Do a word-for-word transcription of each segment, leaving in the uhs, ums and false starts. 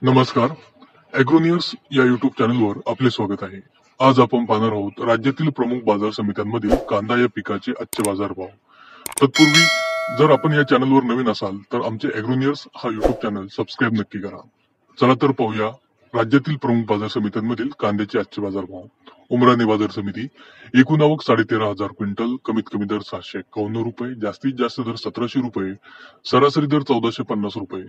नमस्कार. ॲग्रोनियर्स या युट्यूब चॅनलवर आपले स्वागत आहे. आज आपण पाहणार आहोत राज्यातील प्रमुख बाजार समित्यांमधील कांदा या पिकाचे आजचे बाजारभाव. तत्पूर्वी जर आपण या चॅनलवर नवीन असाल तर आमचे ॲग्रोनियर्स हा युट्यूब चॅनल सबस्क्राईब नक्की करा. चला तर पाहूया राज्यातील प्रमुख बाजार समित्यांमधील कांद्याचे आजचे बाजारभाव. उमराणे बाजार समिती एकूण आवक साडेतेरा हजार क्विंटल, कमीत कमी दर सातशे एक्कावन्न रुपये, जास्तीत जास्त दर सतराशे रुपये, सरासरी दर चौदाशे पन्नास रुपये.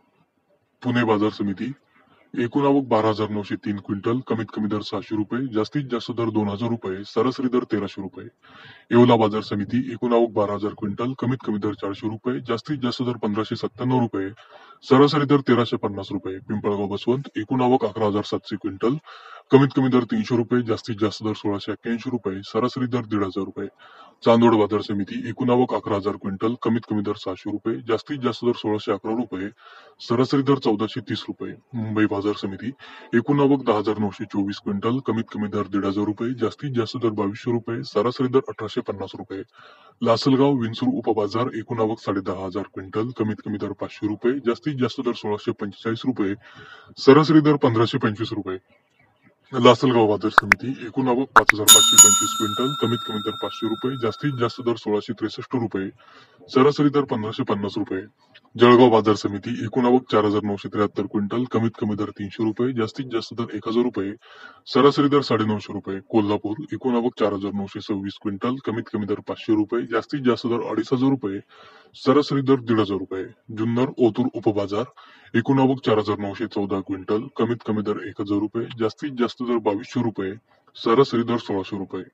पुणे बाजार समिती एकूण आवक बारा हजार नऊशे तीन क्विंटल, कमीत कमी दर सहाशे रुपये, जास्तीत जास्त दर दोन हजार रुपये, सरासरी दर तेराशे रुपये. येवला बाजार समिती एकूण आवक बारा हजार क्विंटल, कमीत कमी दर चारशे रुपये, जास्तीत जास्त दर पंधराशे सत्त्याण्णव रुपये, सरासरी दर तेराशे पन्नास रुपये. पिंपळगाव बसवंत एकूण आवक अकरा हजार सातशे क्विंटल, कमीत कमी दर तीनशे रुपये, जास्तीत जास्त दर सोळाशे एक्क्याऐंशी रुपये, सरासरी दर दीड हजार रुपये. चांदोड बाजार समिती एकूण आवक अकरा हजार क्विंटल, कमीत कमी दर सहाशे रुपये, जास्तीत जास्त दर सोळाशे अकरा रुपये, सरासरी दर चौदाशे तीस रुपये. मुंबई बाजार समिती एकूण आवक दहा हजार नऊशे चोवीस क्विंटल, कमीत कमी दर दीड हजार रुपये, जास्तीत जास्त दर बावीसशे रुपये, सरासरी दर अठराशे पन्नास रुपये. लासलगाव विंचूर उपबाजार एकूण आवक साडे दहा हजार क्विंटल, कमीत कमी दर पाचशे रुपये, जास्तीत जास्त दर सोळाशे पंचेचाळीस रुपये, सरासरी दर पंधराशे पंचवीस रुपये. लासलगाव बाजार समिती एकूण आवक पाच हजार पाचशे पंचवीस क्विंटल, कमीत कमी दर पाचशे रुपये, जास्तीत जास्त दर सोळाशे त्रेसष्ट रुपये, सरासरी दर पंधराशे पन्नास रुपये. जळगाव बाजार समिती एकूण आवक चार हजार नऊशे त्र्याहत्तर क्विंटल, कमीत कमी दर तीनशे रुपये, जास्तीत जास्त दर एक हजार रुपये, सरासरी दर साडेनऊशे रुपये. कोल्हापूर एकूण आवक चार हजार नऊशे सव्वीस क्विंटल, कमीत कमी दर पाचशे रुपये, जास्तीत जास्त दर अडीच हजार रुपये, सरासरी दर दीड हजार रुपये. जुन्नर ओतूर उपबाजार एकूण आवक चार हजार नऊशे चौदा क्विंटल, कमीत कमी दर एक हजार रुपये, जास्तीत जास्त दर बावीसशे रुपये, सरासरी दर सोळाशे रुपये.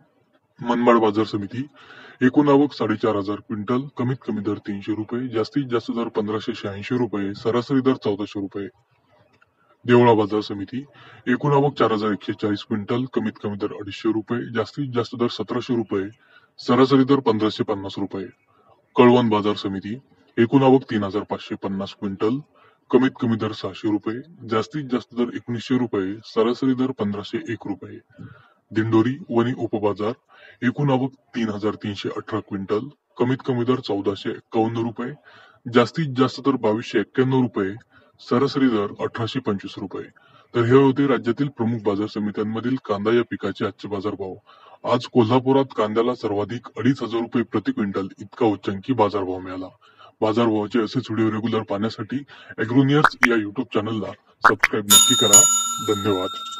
मनमाड बाजार समिती एकूण आवक साडेचार हजार क्विंटल, कमीत कमी दर तीनशे रुपये, जास्तीत जास्त दर पंधराशे शहाऐंशी रुपये, सरासरी दर चौदाशे रुपये. देवळा बाजार समिती एकूण आवक चार हजार एकशे चाळीस क्विंटल, कमीत कमी दर अडीचशे रुपये, जास्तीत जास्त दर सतराशे रुपये, सरासरी दर पंधराशे पन्नास रुपये. कळवण बाजार समिती एकूण आवक तीन हजार पाचशे पन्नास क्विंटल, कमीत कमी दर सहाशे रुपये, जास्तीत जास्त दर एकोणीसशे रुपये, सरासरी दर पंधराशे एक रुपये. दिंडोरी वणी उपबाजार एकूण आवक तीन हजार तीनशे अठरा क्विंटल, कमीत कमी दर चौदाशे एक्कावन्न रुपये, जास्तीत जास्त दर बावीसशे एक्क्याण्णव रुपये, सरासरी दर अठराशे पंचवीस रुपये. तर हे होते राज्यातील प्रमुख बाजार समित्यांमधील कांदा या पिकाचे आजचे बाजारभाव. आज कोल्हापुरात कांद्याला सर्वाधिक अडीच हजार रुपये प्रति क्विंटल इतका उच्चांकी बाजारभाव मिळाला. बाजारभावाचे असेच व्हिडिओ रेग्युलर पाहण्यासाठी ॲग्रोनियर्स या युट्यूब चॅनलला सबस्क्राईब नक्की करा. धन्यवाद.